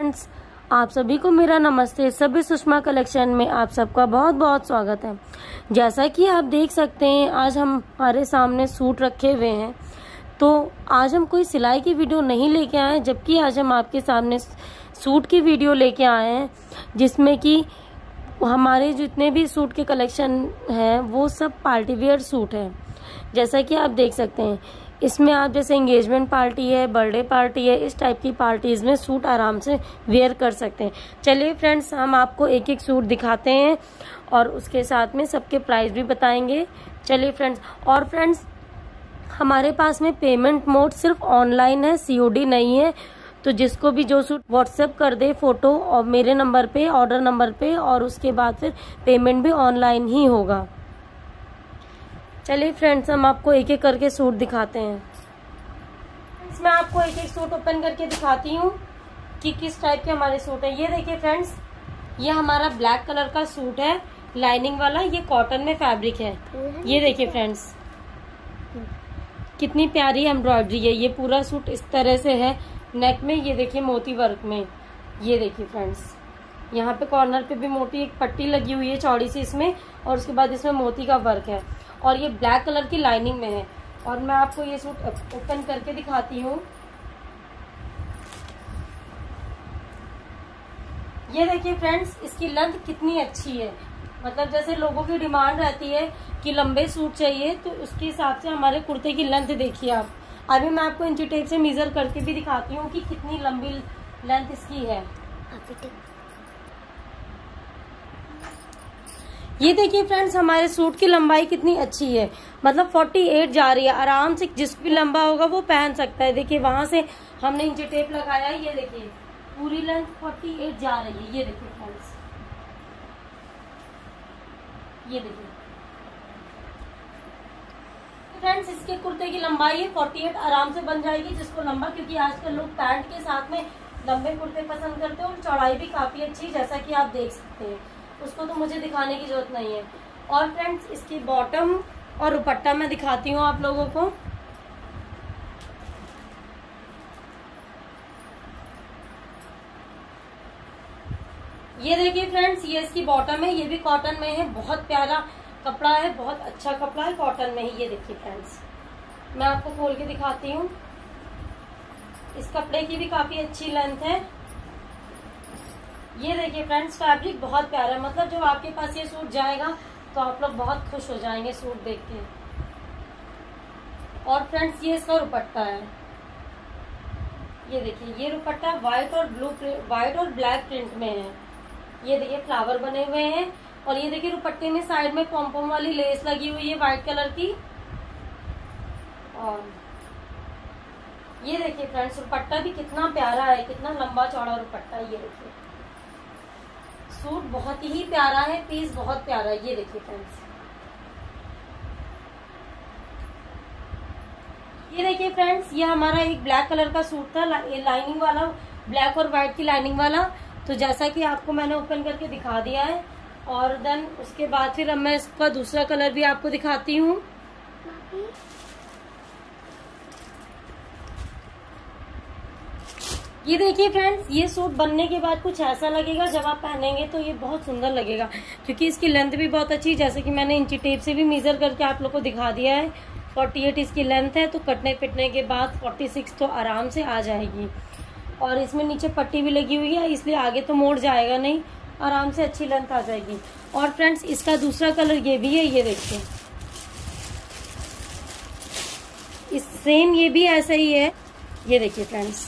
Friends, आप सभी को मेरा नमस्ते। सभी सुषमा कलेक्शन में आप सबका बहुत बहुत स्वागत है। जैसा कि आप देख सकते हैं, आज हमारे सामने सूट रखे हुए हैं। तो आज हम कोई सिलाई की वीडियो नहीं लेके आए, जबकि आज हम आपके सामने सूट की वीडियो लेके आए हैं, जिसमें कि हमारे जितने भी सूट के कलेक्शन हैं वो सब पार्टी वेयर सूट हैं। जैसा कि आप देख सकते हैं, इसमें आप जैसे एंगेजमेंट पार्टी है, बर्थडे पार्टी है, इस टाइप की पार्टीज में सूट आराम से वेयर कर सकते हैं। चलिए फ्रेंड्स, हम आपको एक एक सूट दिखाते हैं और उसके साथ में सबके प्राइस भी बताएंगे। चलिए फ्रेंड्स, और फ्रेंड्स हमारे पास में पेमेंट मोड सिर्फ ऑनलाइन है, COD नहीं है। तो जिसको भी जो सूट व्हाट्सएप कर दे फोटो और मेरे नंबर पे, ऑर्डर नंबर पे, और उसके बाद फिर पेमेंट भी ऑनलाइन ही होगा। चलिए फ्रेंड्स, हम आपको एक एक करके सूट दिखाते हैं। इसमें आपको एक एक सूट ओपन करके दिखाती हूँ कि किस टाइप के हमारे सूट है। ये देखिए फ्रेंड्स, ये हमारा ब्लैक कलर का सूट है, लाइनिंग वाला। ये कॉटन में फैब्रिक है। ये देखिए फ्रेंड्स, कितनी प्यारी एम्ब्रॉयडरी है। ये पूरा सूट इस तरह से है, नेक में ये देखिए मोती वर्क में। ये देखिए फ्रेंड्स, यहाँ पे कॉर्नर पे भी मोटी एक पट्टी लगी हुई है चौड़ी सी इसमें, और उसके बाद इसमें मोती का वर्क है, और ये ब्लैक कलर की लाइनिंग में है। और मैं आपको ये सूट ओपन करके दिखाती हूँ। ये देखिए फ्रेंड्स, इसकी लेंथ कितनी अच्छी है। मतलब जैसे लोगों की डिमांड रहती है कि लंबे सूट चाहिए, तो उसके हिसाब से हमारे कुर्ते की लेंथ देखिए आप। अभी मैं आपको इंची टेप से मेजर करके भी दिखाती हूँ कि कितनी लंबी लेंथ इसकी है। ये देखिए फ्रेंड्स, हमारे सूट की लंबाई कितनी अच्छी है। मतलब 48 जा रही है। आराम से जिस भी लंबा होगा वो पहन सकता है। देखिए वहां से हमने इंची टेप लगाया है। ये देखिए पूरी लेंथ 48 जा रही है। ये देखिए फ्रेंड्स, ये देखिए फ्रेंड्स, इसके कुर्ते की लंबाई है 48, आराम से बन जाएगी जिसको लंबा, क्योंकि आजकल लोग पैंट के साथ में लंबे कुर्ते पसंद करते हैं, और चौड़ाई भी काफी अच्छी, जैसा कि आप देख सकते हैं। उसको तो मुझे दिखाने की जरूरत नहीं है। और फ्रेंड्स, इसकी बॉटम और दुपट्टा मैं दिखाती हूँ आप लोगों को। ये देखिए फ्रेंड्स, ये इसकी बॉटम है। ये भी कॉटन में है। बहुत प्यारा कपड़ा है, बहुत अच्छा कपड़ा है, कॉटन में ही। ये देखिए फ्रेंड्स, मैं आपको खोल के दिखाती हूँ। इस कपड़े की भी काफी अच्छी लेंथ है। ये देखिए फ्रेंड्स, फैब्रिक बहुत प्यारा है। मतलब जब आपके पास ये सूट जाएगा तो आप लोग बहुत खुश हो जाएंगे सूट देख के। और फ्रेंड्स, ये इसका दुपट्टा है। ये देखिए, ये दुपट्टा व्हाइट और ब्लैक प्रिंट में है। ये देखिए फ्लावर बने हुए हैं, और ये देखिए दुपट्टे में साइड में पॉम वाली लेस लगी हुई है व्हाइट कलर की। और ये देखिए फ्रेंड्स, दुपट्टा भी कितना प्यारा है, कितना लंबा चौड़ा दुपट्टा। ये देखिए सूट बहुत ही प्यारा है, पीस बहुत प्यारा है। ये देखिए फ्रेंड्स, ये देखिए फ्रेंड्स, ये हमारा एक ब्लैक कलर का सूट था, लाइनिंग वाला, ब्लैक और व्हाइट की लाइनिंग वाला। तो जैसा कि आपको मैंने ओपन करके दिखा दिया है, और देन उसके बाद फिर अब मैं इसका दूसरा कलर भी आपको दिखाती हूँ। ये देखिए फ्रेंड्स, ये सूट बनने के बाद कुछ ऐसा लगेगा, जब आप पहनेंगे तो ये बहुत सुंदर लगेगा, क्योंकि इसकी लेंथ भी बहुत अच्छी, जैसे कि मैंने इंची टेप से भी मेजर करके आप लोग को दिखा दिया है। 48 इसकी लेंथ है, तो कटने पिटने के बाद 46 तो आराम से आ जाएगी। और इसमें नीचे पट्टी भी लगी हुई है, इसलिए आगे तो मोड़ जाएगा नहीं, आराम से अच्छी लेंथ आ जाएगी। और फ्रेंड्स, इसका दूसरा कलर ये भी है। ये देखिए, इस सेम ये भी ऐसा ही है। ये देखिए फ्रेंड्स,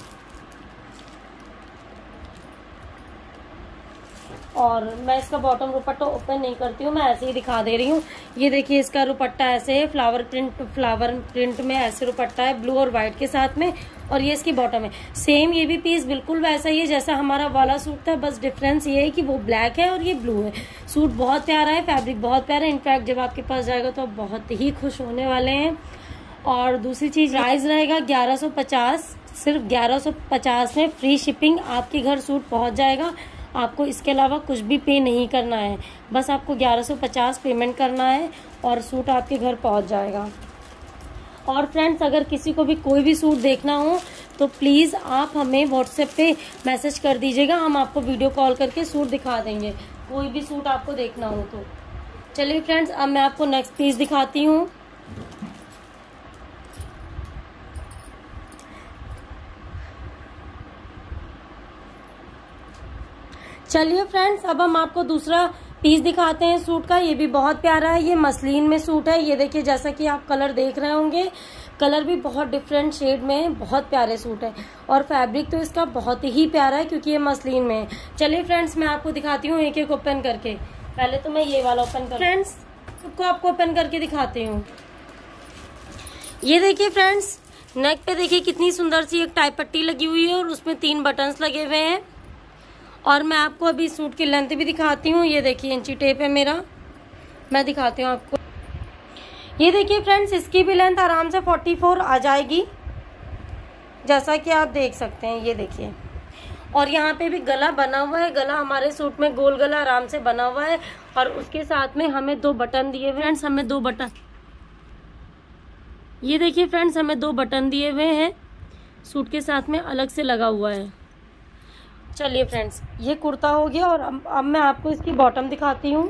और मैं इसका बॉटम दुपट्टा ओपन नहीं करती हूँ, मैं ऐसे ही दिखा दे रही हूँ। ये देखिए, इसका दुपट्टा ऐसे है, फ्लावर प्रिंट में ऐसे दुपट्टा है, ब्लू और व्हाइट के साथ में। और ये इसकी बॉटम है। सेम ये भी पीस बिल्कुल वैसा ही है जैसा हमारा वाला सूट था, बस डिफरेंस ये है कि वो ब्लैक है और ये ब्लू है। सूट बहुत प्यारा है, फैब्रिक बहुत प्यारा है। इनफैक्ट जब आपके पास जाएगा तो आप बहुत ही खुश होने वाले हैं। और दूसरी चीज, प्राइस रहेगा 1150, सिर्फ 1150 में फ्री शिपिंग आपके घर सूट पहुंच जाएगा। आपको इसके अलावा कुछ भी पे नहीं करना है, बस आपको 1150 पेमेंट करना है और सूट आपके घर पहुंच जाएगा। और फ्रेंड्स, अगर किसी को भी कोई भी सूट देखना हो तो प्लीज़ आप हमें व्हाट्सएप पे मैसेज कर दीजिएगा, हम आपको वीडियो कॉल करके सूट दिखा देंगे, कोई भी सूट आपको देखना हो तो। चलिए फ्रेंड्स, अब मैं आपको नेक्स्ट पीस दिखाती हूँ। चलिए फ्रेंड्स, अब हम आपको दूसरा पीस दिखाते हैं सूट का। ये भी बहुत प्यारा है, ये मसलिन में सूट है। ये देखिए, जैसा कि आप कलर देख रहे होंगे, कलर भी बहुत डिफरेंट शेड में है, बहुत प्यारे सूट है और फैब्रिक तो इसका बहुत ही प्यारा है क्योंकि ये मसलिन में है। चलिए फ्रेंड्स, मैं आपको दिखाती हूँ एक एक ओपन करके। पहले तो मैं ये वाला ओपन कर फ्रेंड्स सबको आपको ओपन करके दिखाती हूँ। ये देखिए फ्रेंड्स, नेक पे देखिए कितनी सुंदर सी एक टाई पट्टी लगी हुई है और उसमें 3 बटन्स लगे हुए हैं। और मैं आपको अभी सूट की लेंथ भी दिखाती हूँ। ये देखिए इंची टेप है मेरा, मैं दिखाती हूँ आपको। ये देखिए फ्रेंड्स, इसकी भी लेंथ आराम से 44 आ जाएगी, जैसा कि आप देख सकते हैं। ये देखिए, और यहाँ पे भी गला बना हुआ है, गला हमारे सूट में गोल गला आराम से बना हुआ है और उसके साथ में हमें 2 बटन दिए हुए फ्रेंड्स, हमें 2 बटन, ये देखिए फ्रेंड्स, हमें 2 बटन दिए हुए हैं, सूट के साथ में अलग से लगा हुआ है। चलिए फ्रेंड्स, ये कुर्ता हो गया और अब मैं आपको इसकी बॉटम दिखाती हूँ।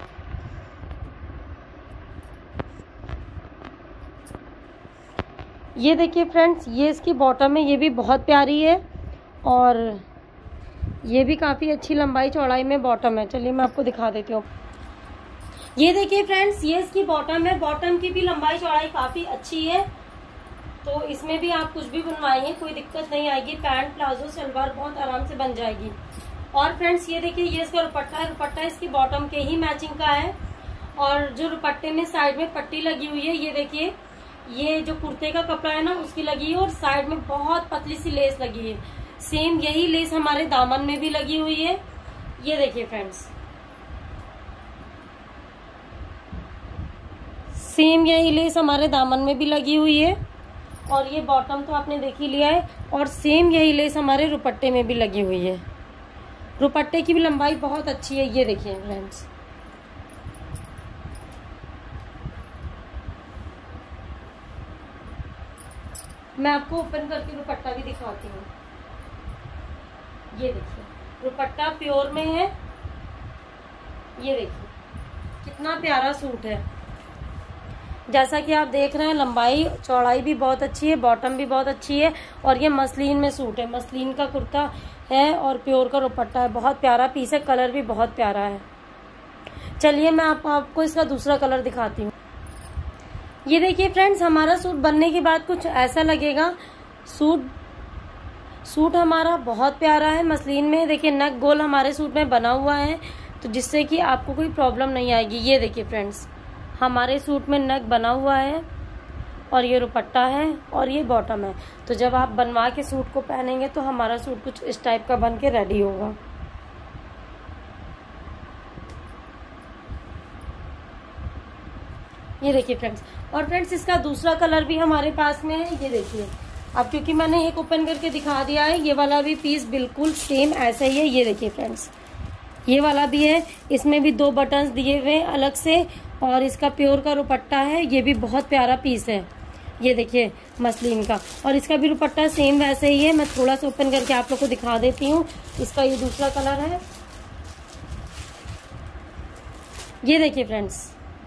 ये देखिए फ्रेंड्स, ये इसकी बॉटम है, ये भी बहुत प्यारी है और ये भी काफ़ी अच्छी लंबाई चौड़ाई में बॉटम है। चलिए मैं आपको दिखा देती हूँ। ये देखिए फ्रेंड्स, ये इसकी बॉटम है, बॉटम की भी लंबाई चौड़ाई काफ़ी अच्छी है, तो इसमें भी आप कुछ भी बनवाएंगे कोई दिक्कत नहीं आएगी। पैंट, प्लाजो, सलवार बहुत आराम से बन जाएगी। और फ्रेंड्स ये देखिए, ये इसका दुपट्टा है, दुपट्टा इसकी बॉटम के ही मैचिंग का है और जो दुपट्टे में साइड में पट्टी लगी हुई है, ये देखिए, ये जो कुर्ते का कपड़ा है ना उसकी लगी है और साइड में बहुत पतली सी लेस लगी है। सेम यही लेस हमारे दामन में भी लगी हुई है। ये देखिए फ्रेंड्स, सेम यही लेस हमारे दामन में भी लगी हुई है और ये बॉटम तो आपने देख ही लिया है और सेम यही लेस हमारे दुपट्टे में भी लगी हुई है। दुपट्टे की भी लंबाई बहुत अच्छी है। ये देखिए फ्रेंड्स, मैं आपको ओपन करके दुपट्टा भी दिखाती हूँ। ये देखिए, दुपट्टा प्योर में है। ये देखिए कितना प्यारा सूट है, जैसा कि आप देख रहे हैं, लंबाई चौड़ाई भी बहुत अच्छी है, बॉटम भी बहुत अच्छी है और ये मसलिन में सूट है, मसलिन का कुर्ता है और प्योर का दुपट्टा है। बहुत प्यारा पीस है, कलर भी बहुत प्यारा है। चलिए मैं आपको इसका दूसरा कलर दिखाती हूँ। ये देखिए फ्रेंड्स, हमारा सूट बनने के बाद कुछ ऐसा लगेगा। सूट हमारा बहुत प्यारा है, मसलिन में। देखिए नेक गोल हमारे सूट में बना हुआ है, तो जिससे कि आपको कोई प्रॉब्लम नहीं आएगी। ये देखिए फ्रेंड्स, हमारे सूट में नेक बना हुआ है और ये दुपट्टा है और ये बॉटम है, तो जब आप बनवा के सूट को पहनेंगे तो हमारा सूट कुछ इस टाइप का बन के रेडी होगा। ये देखिए फ्रेंड्स, और फ्रेंड्स इसका दूसरा कलर भी हमारे पास में है। ये देखिए, अब क्योंकि मैंने एक ओपन करके दिखा दिया है, ये वाला भी पीस बिल्कुल सेम ऐसा ही है। ये देखिए फ्रेंड्स, ये वाला भी है, इसमें भी 2 बटन्स दिए हुए अलग से और इसका प्योर का दुपट्टा है। ये भी बहुत प्यारा पीस है। ये देखिए मसलिन का, और इसका भी दुपट्टा सेम वैसे ही है। मैं थोड़ा सा ओपन करके आप लोग को दिखा देती हूँ। इसका ये दूसरा कलर है। ये देखिए फ्रेंड्स,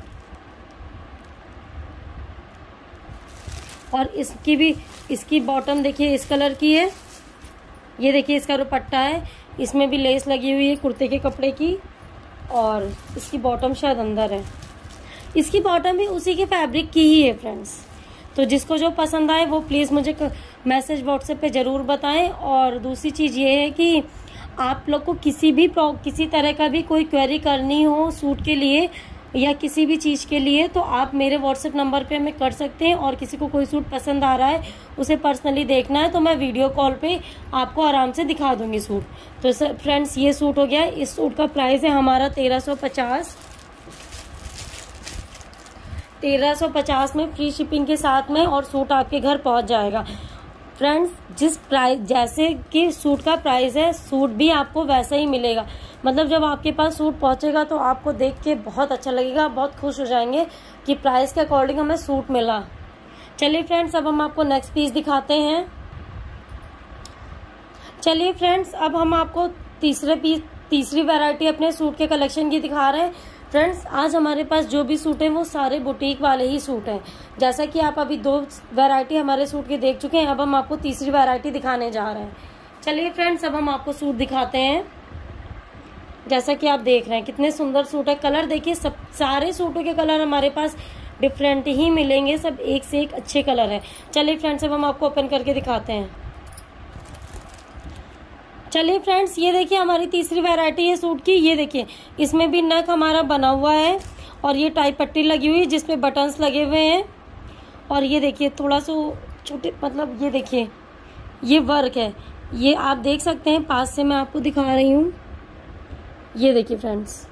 और इसकी बॉटम देखिए इस कलर की है। ये देखिए इसका दुपट्टा है, इसमें भी लेस लगी हुई है कुर्ते के कपड़े की और इसकी बॉटम शायद अंदर है। इसकी बॉटम भी उसी के फैब्रिक की ही है फ्रेंड्स। तो जिसको जो पसंद आए वो प्लीज़ मुझे मैसेज व्हाट्सएप पे ज़रूर बताएं। और दूसरी चीज़ ये है कि आप लोग को किसी तरह का भी कोई क्वेरी करनी हो सूट के लिए या किसी भी चीज़ के लिए, तो आप मेरे व्हाट्सएप नंबर पे हमें कर सकते हैं। और किसी को कोई सूट पसंद आ रहा है, उसे पर्सनली देखना है, तो मैं वीडियो कॉल पे आपको आराम से दिखा दूंगी सूट। तो फ्रेंड्स ये सूट हो गया। इस सूट का प्राइस है हमारा 1350। 1350 में फ्री शिपिंग के साथ में, और सूट आपके घर पहुंच जाएगा। फ्रेंड्स जिस प्राइस, जैसे कि सूट का प्राइस है, सूट भी आपको वैसा ही मिलेगा। मतलब जब आपके पास सूट पहुंचेगा तो आपको देख के बहुत अच्छा लगेगा, बहुत खुश हो जाएंगे कि प्राइस के अकॉर्डिंग हमें सूट मिला। चलिए फ्रेंड्स, अब हम आपको नेक्स्ट पीस दिखाते हैं। चलिए फ्रेंड्स, अब हम आपको तीसरी वैरायटी अपने सूट के कलेक्शन की दिखा रहे हैं। फ्रेंड्स, आज हमारे पास जो भी सूट हैं वो सारे बुटीक वाले ही सूट हैं। जैसा कि आप अभी 2 वैरायटी हमारे सूट के देख चुके हैं, अब हम आपको तीसरी वैरायटी दिखाने जा रहे हैं। चलिए फ्रेंड्स, अब हम आपको सूट दिखाते हैं। जैसा कि आप देख रहे हैं कितने सुंदर सूट है। कलर देखिए, सब सारे सूटों के कलर हमारे पास डिफरेंट ही मिलेंगे, सब एक से एक अच्छे कलर है। चलिए फ्रेंड्स, अब हम आपको ओपन करके दिखाते हैं। चलिए फ्रेंड्स, ये देखिए हमारी तीसरी वैरायटी है सूट की। ये देखिए, इसमें भी नेक हमारा बना हुआ है और ये टाई पट्टी लगी हुई है जिसपे बटन्स लगे हुए हैं। और ये देखिए थोड़ा सा छोटे, मतलब ये देखिए ये वर्क है, ये आप देख सकते हैं। पास से मैं आपको दिखा रही हूँ। ये देखिए फ्रेंड्स,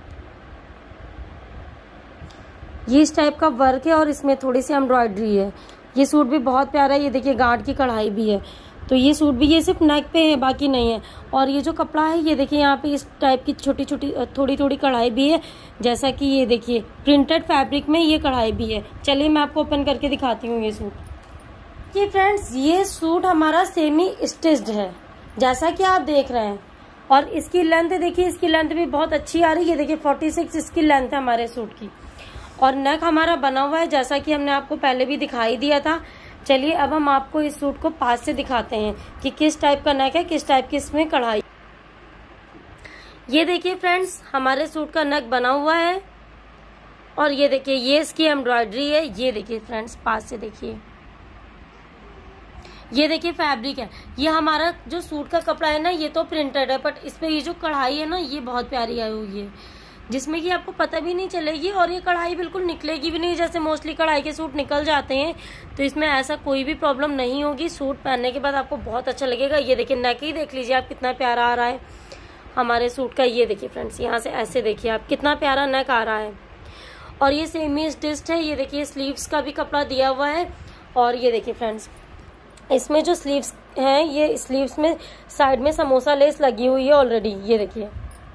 ये इस टाइप का वर्क है और इसमें थोड़ी सी एम्ब्रॉयडरी है। ये सूट भी बहुत प्यारा है। ये देखिए गांठ की कढ़ाई भी है। तो ये सूट भी, ये सिर्फ नेक पे है, बाकी नहीं है। और ये जो कपड़ा है, ये देखिए यहाँ पे इस टाइप की छोटी छोटी थोड़ी थोड़ी कढ़ाई भी है। जैसा कि ये देखिए प्रिंटेड फैब्रिक में ये कढ़ाई भी है। चलिए मैं आपको ओपन करके दिखाती हूँ ये सूट। ये फ्रेंड्स, ये सूट हमारा सेमी स्टिच्ड है जैसा कि आप देख रहे हैं। और इसकी लेंथ देखिए, इसकी लेंथ भी बहुत अच्छी आ रही है। ये देखिए 46 इसकी लेंथ है हमारे सूट की। और नेक हमारा बना हुआ है जैसा कि हमने आपको पहले भी दिखाई दिया था। चलिए अब हम आपको इस सूट को पास से दिखाते हैं कि किस टाइप का नेक है, किस टाइप की इसमें कढ़ाई। ये देखिए फ्रेंड्स, हमारे सूट का नेक बना हुआ है और ये देखिए ये इसकी एम्ब्रॉयडरी है। ये देखिए फ्रेंड्स, पास से देखिए, ये देखिए फैब्रिक है। ये हमारा जो सूट का कपड़ा है ना, ये तो प्रिंटेड है, बट इस पे ये जो कढ़ाई है ना, ये बहुत प्यारी आई हुई है, जिसमें कि आपको पता भी नहीं चलेगी और ये कढ़ाई बिल्कुल निकलेगी भी नहीं। जैसे मोस्टली कढ़ाई के सूट निकल जाते हैं, तो इसमें ऐसा कोई भी प्रॉब्लम नहीं होगी। सूट पहनने के बाद आपको बहुत अच्छा लगेगा। ये देखिए नेक ही देख लीजिए आप, कितना प्यारा आ रहा है हमारे सूट का। ये देखिए फ्रेंड्स, यहाँ से ऐसे देखिए आप, कितना प्यारा नेक आ रहा है। और ये सेमी स्टिच्ड है। ये देखिए स्लीव्स का भी कपड़ा दिया हुआ है। और ये देखिए फ्रेंड्स, इसमें जो स्लीव्स हैं, ये स्लीव्स में साइड में समोसा लेस लगी हुई है ऑलरेडी। ये देखिए,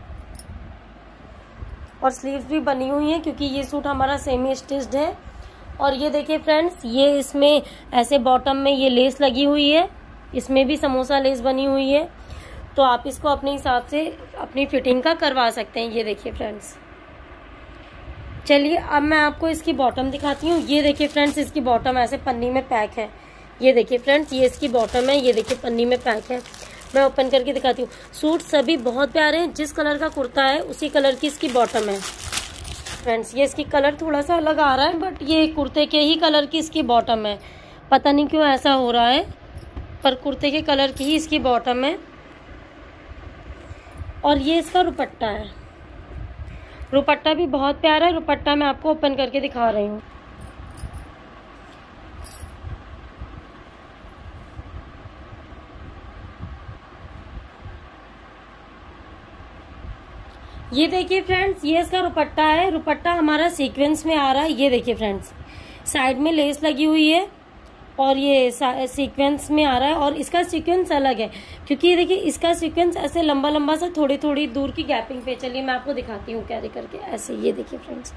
और स्लीव्स भी बनी हुई है क्योंकि ये सूट हमारा सेमी स्टिच्ड है। और ये देखिए फ्रेंड्स, ये इसमें ऐसे बॉटम में ये लेस लगी हुई है, इसमें भी समोसा लेस बनी हुई है। तो आप इसको अपने हिसाब से अपनी फिटिंग का करवा सकते हैं। ये देखिए फ्रेंड्स, चलिए अब मैं आपको इसकी बॉटम दिखाती हूँ। ये देखिए फ्रेंड्स, इसकी बॉटम ऐसे पन्नी में पैक है। ये देखिए फ्रेंड्स, ये इसकी बॉटम है। ये देखिए पन्नी में पैक है। मैं ओपन करके दिखाती हूँ। सूट सभी बहुत प्यारे हैं। जिस कलर का कुर्ता है उसी कलर की इसकी बॉटम है। फ्रेंड्स, ये इसकी कलर थोड़ा सा अलग आ रहा है, बट ये कुर्ते के ही कलर की इसकी बॉटम है। पता नहीं क्यों ऐसा हो रहा है, पर कुर्ते के कलर की ही इसकी बॉटम है। और ये इसका दुपट्टा है। दुपट्टा भी बहुत प्यारा है। दुपट्टा मैं आपको ओपन करके दिखा रही हूँ। ये देखिए फ्रेंड्स, ये इसका दुपट्टा है। दुपट्टा हमारा सीक्वेंस में आ रहा है। ये देखिए फ्रेंड्स, साइड में लेस लगी हुई है और ये सीक्वेंस में आ रहा है। और इसका सीक्वेंस अलग है क्योंकि ये देखिए इसका सीक्वेंस ऐसे लंबा लंबा सा थोड़ी थोड़ी दूर की गैपिंग पे। चलिए मैं आपको दिखाती हूँ कैरी करके ऐसे। ये देखिए फ्रेंड्स,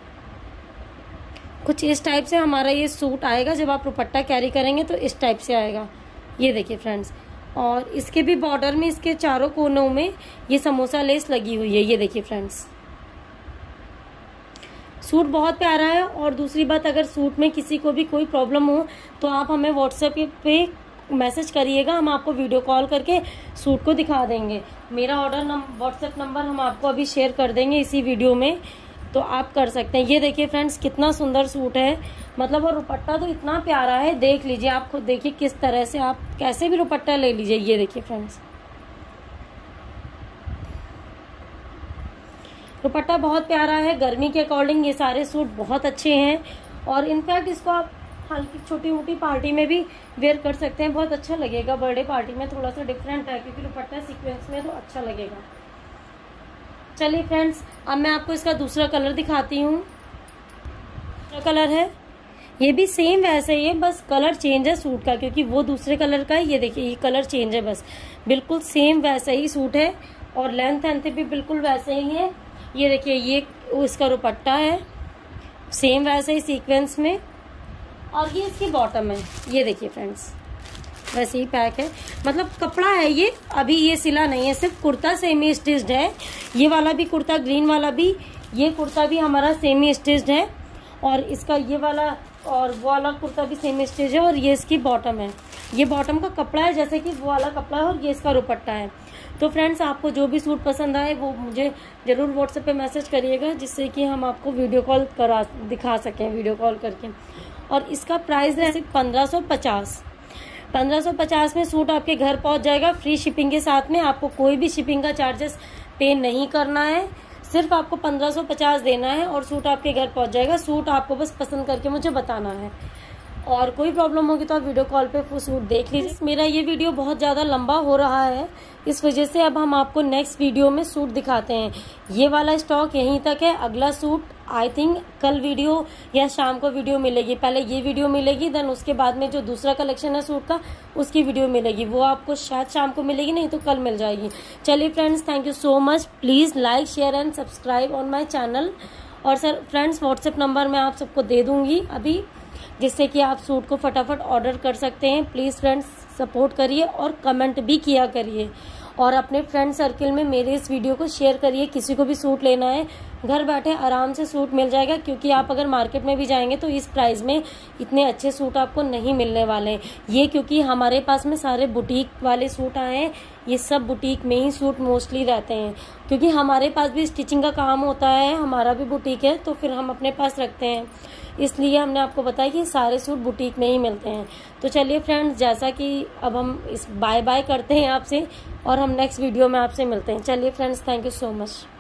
कुछ इस टाइप से हमारा ये सूट आएगा। जब आप दुपट्टा कैरी करेंगे तो इस टाइप से आएगा। ये देखिए फ्रेंड्स, और इसके भी बॉर्डर में, इसके चारों कोनों में ये समोसा लेस लगी हुई है। ये देखिए फ्रेंड्स, सूट बहुत प्यारा है। और दूसरी बात, अगर सूट में किसी को भी कोई प्रॉब्लम हो तो आप हमें व्हाट्सएप पे मैसेज करिएगा, हम आपको वीडियो कॉल करके सूट को दिखा देंगे। मेरा व्हाट्सएप नंबर हम आपको अभी शेयर कर देंगे इसी वीडियो में, तो आप कर सकते हैं। ये देखिए फ्रेंड्स, कितना सुंदर सूट है, मतलब। और दुपट्टा तो इतना प्यारा है, देख लीजिए आप खुद, देखिए किस तरह से आप कैसे भी दुपट्टा ले लीजिए। ये देखिए फ्रेंड्स, दुपट्टा बहुत प्यारा है। गर्मी के अकॉर्डिंग ये सारे सूट बहुत अच्छे हैं। और इनफैक्ट इसको आप हल्की छोटी मोटी पार्टी में भी वेयर कर सकते हैं, बहुत अच्छा लगेगा। बर्थडे पार्टी में थोड़ा सा डिफरेंट है क्योंकि दुपट्टा सीक्वेंस में तो अच्छा लगेगा। चलिए फ्रेंड्स, अब मैं आपको इसका दूसरा कलर दिखाती हूँ। दूसरा कलर है, ये भी सेम वैसे ही है, बस कलर चेंज है सूट का, क्योंकि वो दूसरे कलर का है। ये देखिए ये कलर चेंज है, बस बिल्कुल सेम वैसा ही सूट है। और लेंथ भी बिल्कुल वैसे ही है। ये देखिए ये इसका दुपट्टा है, सेम वैसे ही सीक्वेंस में। और ये इसकी बॉटम है। ये देखिए फ्रेंड्स, वैसे ही पैक है, मतलब कपड़ा है ये, अभी ये सिला नहीं है, सिर्फ कुर्ता सेमी स्टिच्ड है। ये वाला भी कुर्ता, ग्रीन वाला भी, ये कुर्ता भी हमारा सेमी स्टिच्ड है, और इसका ये वाला और वो वाला कुर्ता भी सेमी स्टिच है, और ये इसकी बॉटम है। ये बॉटम का कपड़ा है जैसे कि वो वाला कपड़ा है, और ये इसका दुपट्टा है। तो फ्रेंड्स, आपको जो भी सूट पसंद आए वो मुझे ज़रूर व्हाट्सएप पे मैसेज करिएगा, जिससे कि हम आपको वीडियो कॉल दिखा सकें, वीडियो कॉल करके। और इसका प्राइस है सिर्फ 1550। 1550 में सूट आपके घर पहुंच जाएगा फ्री शिपिंग के साथ में। आपको कोई भी शिपिंग का चार्जेस पे नहीं करना है, सिर्फ आपको 1550 देना है और सूट आपके घर पहुंच जाएगा। सूट आपको बस पसंद करके मुझे बताना है, और कोई प्रॉब्लम होगी तो आप वीडियो कॉल पे वो सूट देख लीजिए। मेरा ये वीडियो बहुत ज़्यादा लंबा हो रहा है, इस वजह से अब हम आपको नेक्स्ट वीडियो में सूट दिखाते हैं। ये वाला स्टॉक यहीं तक है। अगला सूट आई थिंक कल वीडियो या शाम को वीडियो मिलेगी। पहले ये वीडियो मिलेगी, देन उसके बाद में जो दूसरा कलेक्शन है सूट का, उसकी वीडियो मिलेगी। वो आपको शायद शाम को मिलेगी, नहीं तो कल मिल जाएगी। चलिए friends, thank you so much. Please like, share and subscribe on my channel. और सर फ्रेंड्स, व्हाट्सएप नंबर मैं आप सबको दे दूंगी अभी, जिससे कि आप सूट को फटाफट ऑर्डर कर सकते हैं। प्लीज़ फ्रेंड्स, सपोर्ट करिए और कमेंट भी किया करिए, और अपने फ्रेंड सर्किल में मेरे इस वीडियो को शेयर करिए। किसी को भी सूट लेना है, घर बैठे आराम से सूट मिल जाएगा, क्योंकि आप अगर मार्केट में भी जाएंगे तो इस प्राइस में इतने अच्छे सूट आपको नहीं मिलने वाले हैं। ये क्योंकि हमारे पास में सारे बुटीक वाले सूट आए हैं, ये सब बुटीक में ही सूट मोस्टली रहते हैं, क्योंकि हमारे पास भी स्टिचिंग का काम होता है, हमारा भी बुटीक है, तो फिर हम अपने पास रखते हैं। इसलिए हमने आपको बताया कि सारे सूट बुटीक में ही मिलते हैं। तो चलिए फ्रेंड्स, जैसा कि अब हम इस बाय बाय करते हैं आपसे, और हम नेक्स्ट वीडियो में आपसे मिलते हैं। चलिए friends, thank you so much.